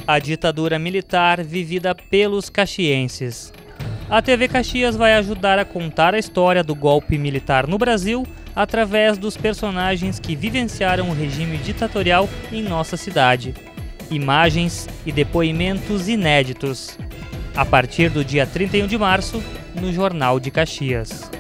A ditadura militar vivida pelos caxienses. A TV Caxias vai ajudar a contar a história do golpe militar no Brasil através dos personagens que vivenciaram o regime ditatorial em nossa cidade. Imagens e depoimentos inéditos. A partir do dia 31 de março, no Jornal de Caxias.